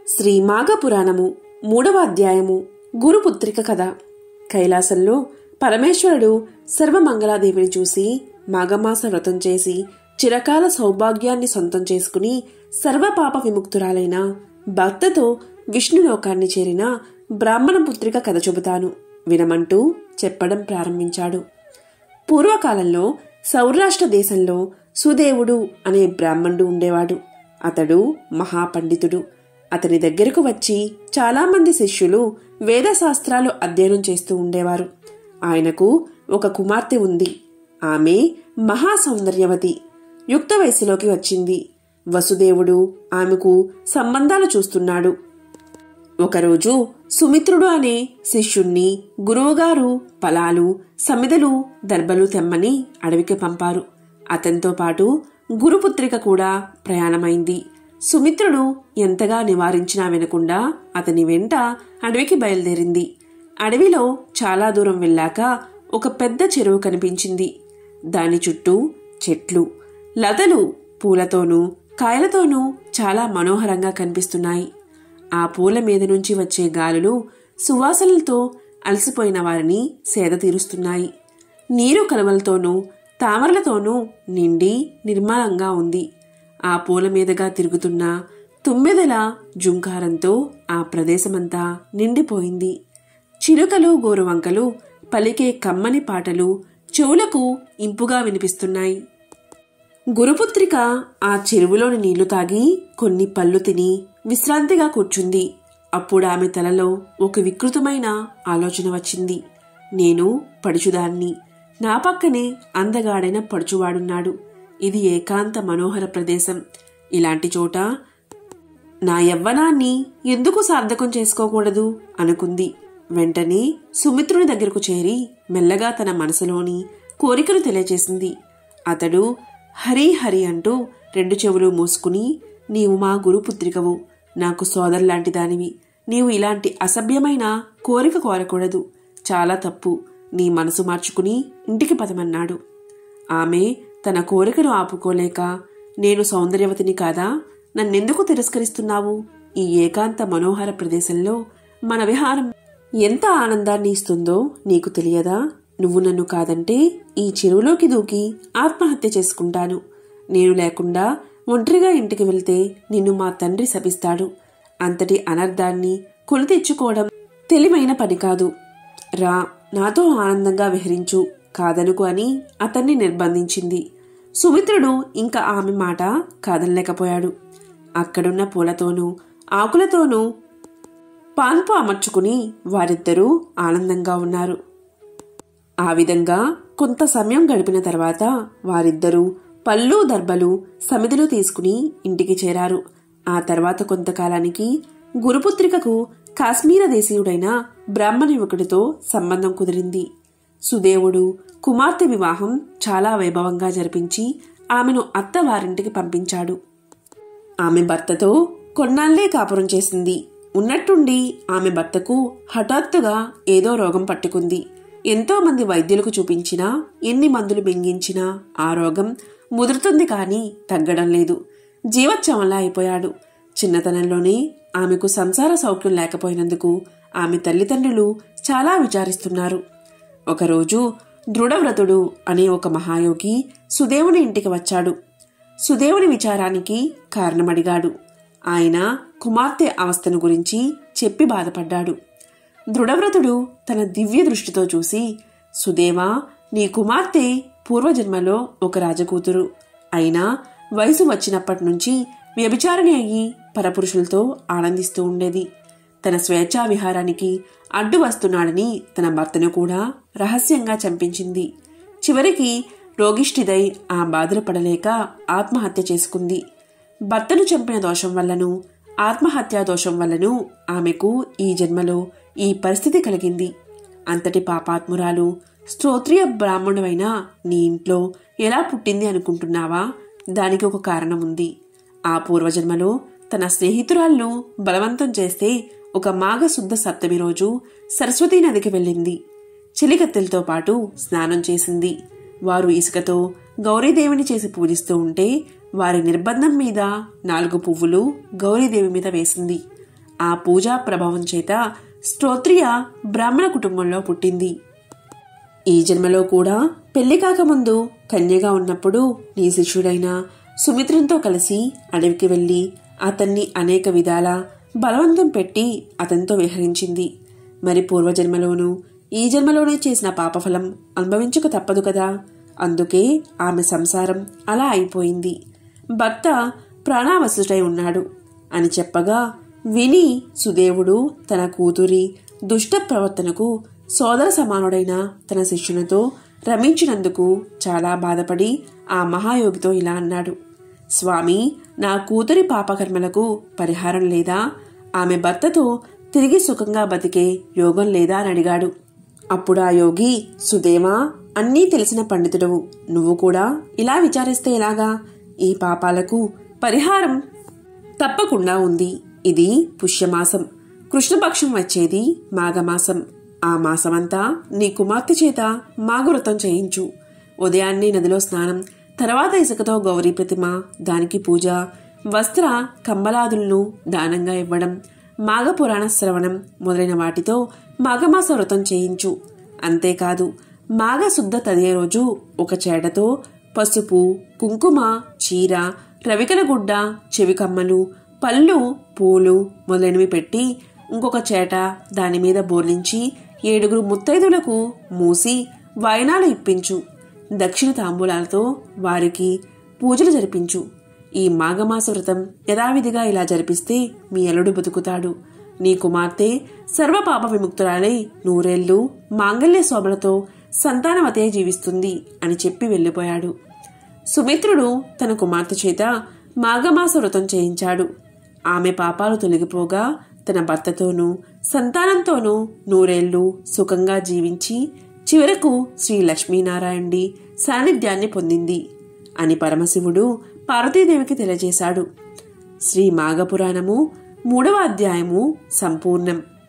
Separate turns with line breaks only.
శ్రీ మాఘపురాణము 3వ అధ్యాయము గురుపుత్రిక కథ. కైలాసంలో పరమేశ్వరుడు సర్వమంగళాదేవిని చూసి మాఘమాస వ్రతం చేసి చిరకాల సౌభాగ్యాన్ని సొంతం చేసుకుని సర్వపాప విముక్తురాలైన భర్తతో విష్ణులోకాన్ని చేరిన బ్రాహ్మణ పుత్రిక కథ చెబుతాను వినమంటూ చెప్పడం ప్రారంభించాడు. పూర్వకాలంలో సౌరాష్ట్ర దేశంలో సుదేవుడు అనే బ్రాహ్మణుడు ఉండేవాడు. అతడు మహాపండితుడు. అతని దగ్గరకు వచ్చి చాలామంది శిష్యులు వేదశాస్త్రాలు అధ్యయనం చేస్తూ ఉండేవారు. ఆయనకు ఒక కుమార్తె ఉంది. ఆమె మహాసౌందర్యవతి. యుక్త వయసులోకి వచ్చింది. వసుదేవుడు ఆమెకు సంబంధాలు చూస్తున్నాడు. ఒకరోజు సుమిత్రుడు అనే శిష్యుణ్ణి గురువుగారు ఫలాలు, సమిదలు, దర్భలు తెమ్మని అడవికి పంపారు. అతనితో పాటు గురుపుత్రిక కూడా ప్రయాణమైంది. సుమిత్రుడు ఎంతగా నివారించినా వినకుండా అతని వెంట అడవికి బయలుదేరింది. అడవిలో చాలా దూరం వెళ్ళాక ఒక పెద్ద చెరువు కనిపించింది. దాని చుట్టూ చెట్లు, లతలు పూలతోనూ కాయలతోనూ చాలా మనోహరంగా కనిపిస్తున్నాయి. ఆ పూల మీద నుంచి వచ్చే గాలులు సువాసనలతో అలసిపోయిన వారిని సేద తీరుస్తున్నాయి. నీరు కలువలతోనూ తామరలతోనూ నిండి నిర్మలంగా ఉంది. ఆ పూల మీదుగా తిరుగుతున్న తుమ్మెదల జుంకారంతో ఆ ప్రదేశమంతా నిండిపోయింది. చిలుకలు, గోరువంకలు పలికే కమ్మని పాటలు చెవులకు ఇంపుగా వినిపిస్తున్నాయి. గురుపుత్రిక ఆ చెరువులోని నీళ్లు తాగి కొన్ని పళ్ళు తిని విశ్రాంతిగా కూర్చుంది. అప్పుడు ఆమె తలలో ఒక వికృతమైన ఆలోచన వచ్చింది. నేను పడుచుదాన్ని. నా పక్కనే అందగాడైన పడుచువాడున్నాడు. ఇది ఏకాంత మనోహర ప్రదేశం. ఇలాంటి చోట నా యవ్వనాన్ని ఎందుకు సార్థకం చేసుకోకూడదు అనుకుంది. వెంటనే సుమిత్రుని దగ్గరకు చేరి మెల్లగా తన మనసులోని కోరికను తెలియచేసింది. అతడు హరి హరి అంటూ 2 చెవులు మూసుకుని, నీవు మా గురుపుత్రికవు, నాకు సోదరులాంటి దానివి. నీవు ఇలాంటి అసభ్యమైన కోరిక కోరకూడదు. చాలా తప్పు. నీ మనసు మార్చుకుని ఇంటికి పదమన్నాడు. ఆమె తన కోరికను ఆపుకోలేక, నేను సౌందర్యవతిని కాదా? నన్నెందుకు తిరస్కరిస్తున్నావు? ఈ ఏకాంత మనోహర ప్రదేశంలో మన విహారం ఎంత ఆనందాన్ని ఇస్తుందో నీకు తెలియదా? నువ్వు నన్ను కాదంటే ఈ చెరువులోకి దూకి ఆత్మహత్య చేసుకుంటాను. నేను లేకుండా ఒంటరిగా ఇంటికి వెళ్తే నిన్ను మా తండ్రి శపిస్తాడు. అంతటి అనర్థాన్ని కొని తెచ్చుకోవడం తెలివైన పని కాదు. రా, నాతో ఆనందంగా విహరించు, కాదనుకు అని అతన్ని నిర్బంధించింది. సుమిత్రుడు ఇంకా ఆమె మాట కాదనలేకపోయాడు. అక్కడున్న పూలతోనూ ఆకులతోనూ పాన్పు అమర్చుకుని వారిద్దరూ ఆనందంగా ఉన్నారు. ఆ విధంగా కొంత సమయం గడిపిన తర్వాత వారిద్దరూ పళ్ళు, దర్భలు, సమిదలు తీసుకుని ఇంటికి చేరారు. ఆ తర్వాత కొంతకాలానికి గురుపుత్రికకు కాశ్మీర దేశీయుడైన బ్రాహ్మణ యువకుడితో సంబంధం కుదిరింది. సుదేవుడు కుమార్తె వివాహం చాలా వైభవంగా జరిపించి ఆమెను అత్తవారింటికి పంపించాడు. ఆమె భర్తతో కొన్నాళ్లే కాపురం చేసింది. ఉన్నట్టుండి ఆమె భర్తకు హఠాత్తుగా ఏదో రోగం పట్టుకుంది. ఎంతో మంది వైద్యులకు చూపించినా, ఎన్ని మందులు మింగించినా ఆ రోగం ముదురుతుంది కానీ తగ్గడం లేదు. జీవచ్ఛవంలా అయిపోయాడు. చిన్నతనంలోనే ఆమెకు సంసార సౌఖ్యం లేకపోయినందుకు ఆమె తల్లిదండ్రులు చాలా విచారిస్తున్నారు. ఒకరోజు దృఢవ్రతుడు అనే ఒక మహాయోగి సుదేవుని ఇంటికి వచ్చాడు. సుదేవుని విచారానికి కారణమడిగాడు. ఆయన కుమార్తె అవస్థను గురించి చెప్పి బాధపడ్డాడు. దృఢవ్రతుడు తన దివ్య దృష్టితో చూసి, సుదేవా, నీ కుమార్తె పూర్వజన్మలో ఒక రాజకూతురు. అయినా వయసు వచ్చినప్పటి నుంచి వ్యభిచారిణి అయ్యి పరపురుషులతో ఆనందిస్తూ ఉండేది. తన స్వేచ్ఛా విహారానికి అడ్డు వస్తున్నాడని తన భర్తను కూడా రహస్యంగా చంపించింది. చివరికి రోగిష్ఠిదై ఆ బాధలు పడలేక ఆత్మహత్య చేసుకుంది. భర్తను చంపిన దోషం వల్లను, ఆత్మహత్యా దోషం వల్లను ఆమెకు ఈ జన్మలో ఈ పరిస్థితి కలిగింది. అంతటి పాపాత్మురాలు స్తోత్రియ బ్రాహ్మణుడైన నీ ఇంట్లో ఎలా పుట్టింది అనుకుంటున్నావా? దానికి ఒక కారణం ఉంది. ఆ పూర్వజన్మలో తన స్నేహితురాలను బలవంతం చేస్తే ఒక మాఘశుద్ధ సప్తమి రోజు సరస్వతీ నదికి వెళ్ళింది. చెలికత్తెలతో పాటు స్నానం చేసింది. వారు ఇసుకతో గౌరీదేవిని చేసి పూజిస్తూ ఉంటే వారి నిర్బంధం మీద 4 పువ్వులు గౌరీదేవి మీద వేసింది. ఆ పూజా ప్రభావం చేత స్తోత్రియ బ్రాహ్మణ కుటుంబంలో పుట్టింది. ఈ జన్మలో కూడా పెళ్లి కాకముందు కన్యగా ఉన్నప్పుడు నీ శిష్యుడైన సుమిత్రంతో కలిసి అడవికి వెళ్లి అతన్ని అనేక విధాల బలవంతం పెట్టి అతనితో విహరించింది. మరి పూర్వజన్మలోనూ ఈ జన్మలోనే చేసిన పాపఫలం అనుభవించక తప్పదు కదా. అందుకే ఆమె సంసారం అలా అయిపోయింది. భర్త ప్రాణావశుడై ఉన్నాడు అని చెప్పగా విని సుదేవుడు తన కూతురి దుష్ట ప్రవర్తనకు సోదర సమానుడైన తన శిష్యునితో రమించినందుకు చాలా బాధపడి ఆ మహాయోగితో ఇలా అన్నాడు: స్వామి, నా కూతురి పాపకర్మలకు పరిహారం లేదా? ఆమె భర్తతో తిరిగి సుఖంగా బతికే యోగం లేదా అని అడిగాడు. అప్పుడు ఆ యోగి, సుదేవా, అన్నీ తెలిసిన పండితుడవు, నువ్వు కూడా ఇలా విచారిస్తే ఎలాగా? ఈ పాపాలకు పరిహారం తప్పకుండా ఉంది. ఇది పుష్యమాసం, కృష్ణపక్షం వచ్చేది మాఘమాసం. ఆ మాసమంతా నీ కుమార్తె చేత మాఘవ్రతం చేయించు. ఉదయాన్నే నదిలో స్నానం, తర్వాత ఇసుకతో గౌరీ ప్రతిమ, దానికి పూజ, వస్త్ర కంబలాదులను దానంగా ఇవ్వడం, మాఘపురాణ శ్రవణం మొదలైన వాటితో మాఘమాస వ్రతం చేయించు. అంతేకాదు, మాఘ శుద్ధ తదియ రోజు ఒక చేటతో పసుపు, కుంకుమ, చీర, రవికల గుడ్డ, చెవి కమ్మలు, పళ్ళు, పూలు మొదలైనవి పెట్టి ఇంకొక చేట దానిమీద బోర్లించి 7 ముత్తైదులకు మూసి వాయనాలు ఇప్పించు. దక్షిణ తాంబూలాలతో వారికి పూజలు జరిపించు. ఈ మాఘమాస వ్రతం యథావిధిగా ఇలా జరిపిస్తే మీ అల్లుడు బతుకుతాడు. నీ కుమార్తె సర్వపాప విముక్తురాలై 100 ఏళ్లు మాంగళ్య శోభలతో సంతానవతే జీవిస్తుంది అని చెప్పి వెళ్లిపోయాడు. సుమిత్రుడు తన కుమార్తె చేత మాఘమాస వ్రతం చేయించాడు. ఆమె పాపాలు తొలగిపోగా తన భర్తతోనూ సంతానంతోనూ 100 ఏళ్లు సుఖంగా జీవించి చివరకు శ్రీ లక్ష్మీనారాయణుడి సాన్నిధ్యాన్ని పొందింది అని పరమశివుడు పార్వతీదేవికి తెలియజేశాడు. శ్రీ మాఘపురాణము 3వ అధ్యాయము సంపూర్ణం.